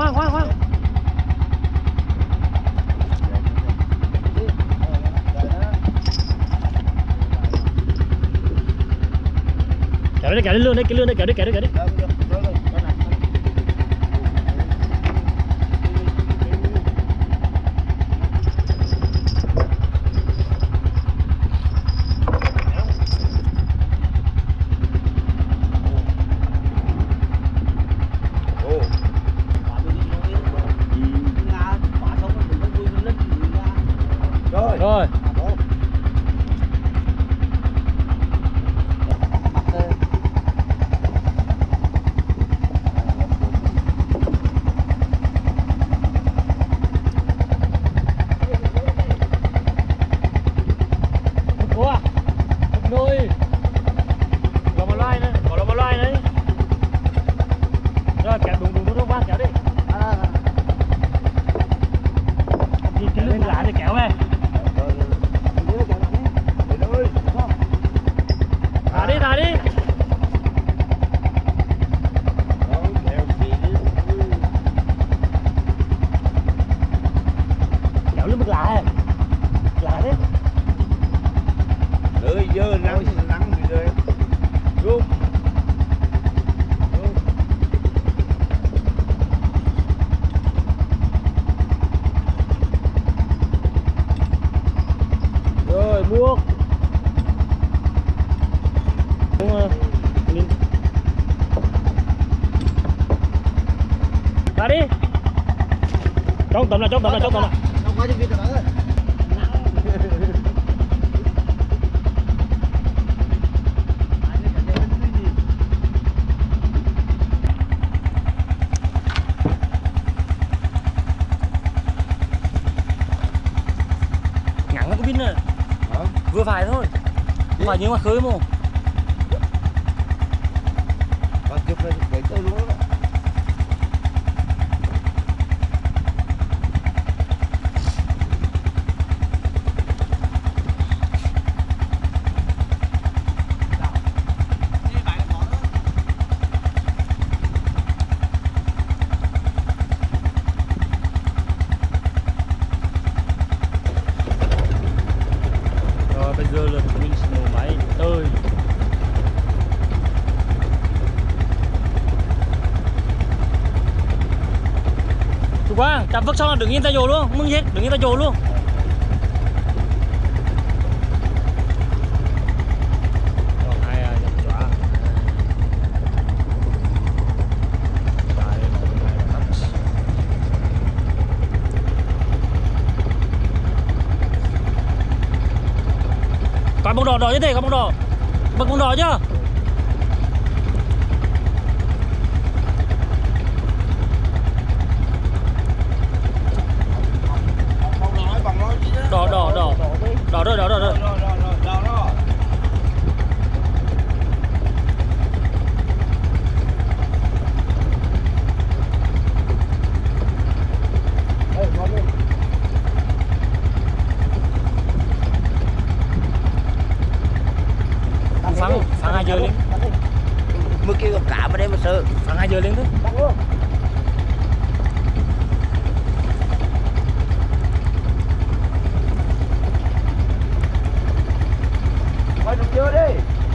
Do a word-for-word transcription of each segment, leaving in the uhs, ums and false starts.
khoan khoan khoan. Kéo đi, kéo đi lươn đấy, cái lươn đấy, kéo đi, kéo đi, kéo đi. Rồi. Nuôi lò một loài nữa, có lò một loài đấy. Rồi kéo đúng đúng đúng đúng ba kéo đi. À. Nhìn cái lưng lá thì kéo về. Thả đi thả đi. Kéo lên một lá. Lá đấy. Ơi dơ nắng nắng gì rồi luôn rồi buộc ra đi trong tầm là trong tầm là trong tầm là vừa phải thôi, không phải nhưng mà khơi mà. Còn chụp lên cái tôi luôn đó. Bây giờ là mình nổ máy tơi. Chủ Quang, chạm vứt xong là đứng yên tay dồ luôn, mừng hết, đứng yên tay dồ luôn. Còn bông đỏ đỏ như thế, có bông đỏ, bật bông đỏ chưa? Đỏ đỏ đỏ đỏ rồi đỏ rồi rồi. Phăng phăng hai giờ lên. Mới kêu gặp cả vào đây mà sợ. Phăng hai giờ lên thôi. Quay được chưa đi.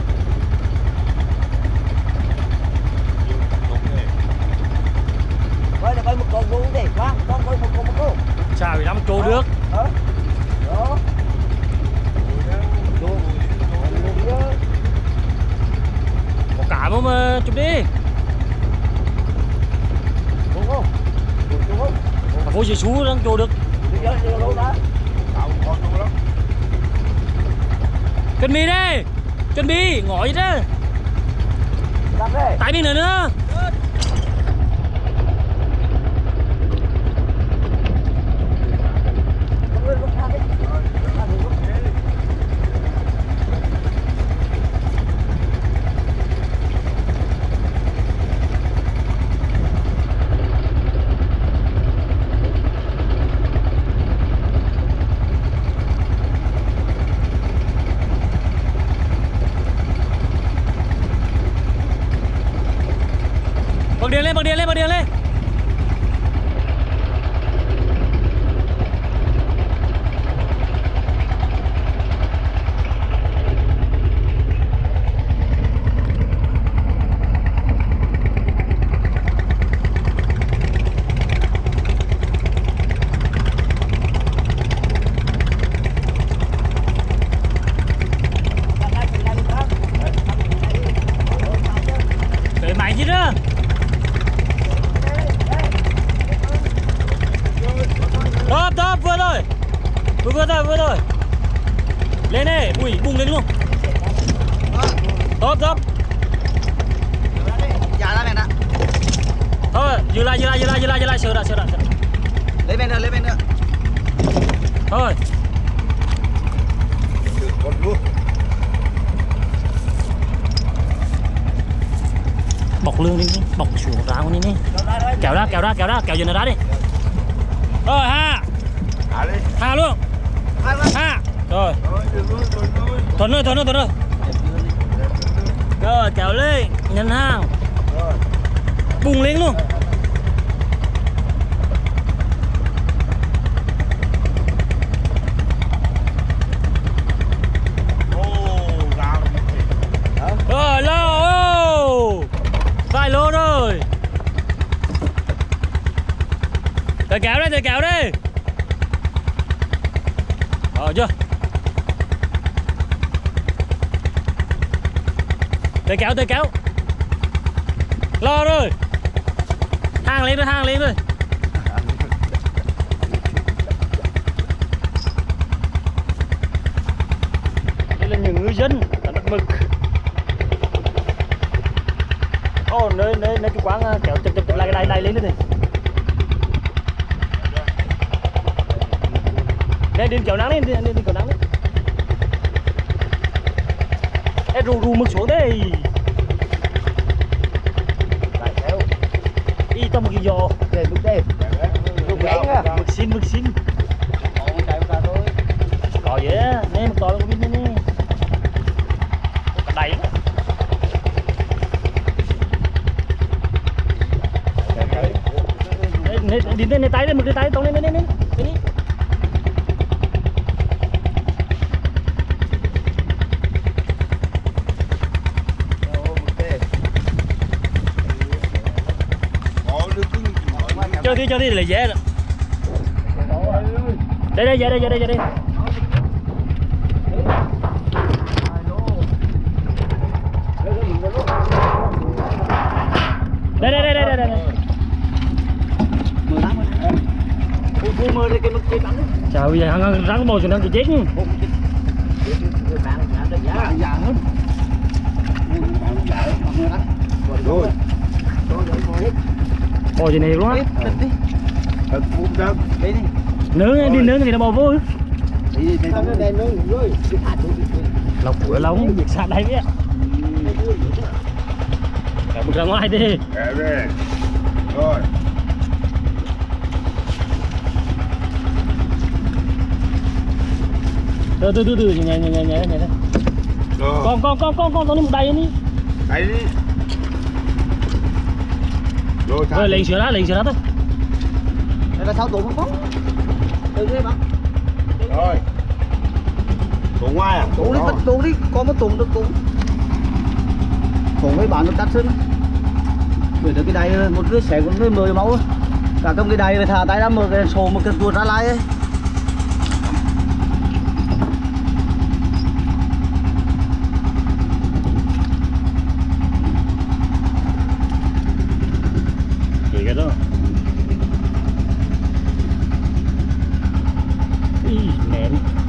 Quay là quay một con vuông đi, khoan, con quay một con một con. Chào bị lắm trôi nước. Đó. Đó. Có cả mà, mà chụp đi. Đúng không? Đúng không? Vô gì xuống đang trôi được. Chuẩn bị đi. Chuẩn bị, ngỏ gì đó. Tại bên nữa nữa. vừa thôi vừa thôi. Lên đi, ui bung lên luôn. Tốt tốt. Dạ ra bên đó. Thôi dừng lại dừng lại dừng lại dừng lại dừng lại sửa lại sửa lại. Lấy bên nữa, lấy bên nữa. Thôi. Con luôn. Bọc lưng đi, bọc xuống ra con đi đi. Kéo ra kéo ra kéo ra kéo dần ra đi. Rồi ha. À đi. Ha luôn. Ha. Rồi. Thuần ơi thuần ơi thuần ơi. Rồi kéo lên nhấn hàng. Bùng lên luôn. Rồi lô. Vài lô rồi. Thầy kéo đây, thầy kéo đây. Rồi chưa? Thầy kéo, thầy kéo. Lo rồi. Hàng lên rồi, hàng lên rồi. Đây là những ngư dân đánh bắt mực. Ồ, nơi nơi nơi cái quán kéo chụp chụp lại cái đài đài lên nữa thì. Đây đi kéo nắng lên, đi đi kéo nắng lên. Ê rù rù mực xuống đây. Lại kéo. Y tao một cái giò. Đây mực đây. Mực bén á. Mực xin mực xin. Có vậy á, nè mực to nó có biết nè. Đầy đó. Đi lên tay lên mực lên tay tông lên lên lên lên đi. Cho đi cho đi là dễ rồi. Đây đây đây đây đây đây. Đây đây đây đây đây đây. Mưa đây cái mức cái bắn. Chào bây giờ hắn rắn bò cho nó cái chết. Rồi. Bò gì này luôn á. Thật cũng được. Đi đi. Nướng đi nướng thì nó bò vô. Đi đi nó đen nướng rồi. Lọc cửa lóng việc sát đây biết. Bực ra ngoài đi. Kệ về. Rồi. Từ từ từ từ nhẹ nhẹ nhẹ nhẹ nhẹ. Con con con con con con đi một đầy đi. Đầy đi. Rồi Rồi lên sửa lá lên sửa lá thôi. Đây là sao tụi không có. Từ đây bạn. Rồi. Tụi ngoài à? Tụi đi bắt tụi đi, có một tụi được tụi. Tụi mấy bạn nó cắt sơn. Bởi được cái đài một đứa xẻ con đứa mười máu. Cả trong cái đài này thả tay ra mở cái sổ một cái tuột ra lại ấy. Gì cái đó. Ý, nén.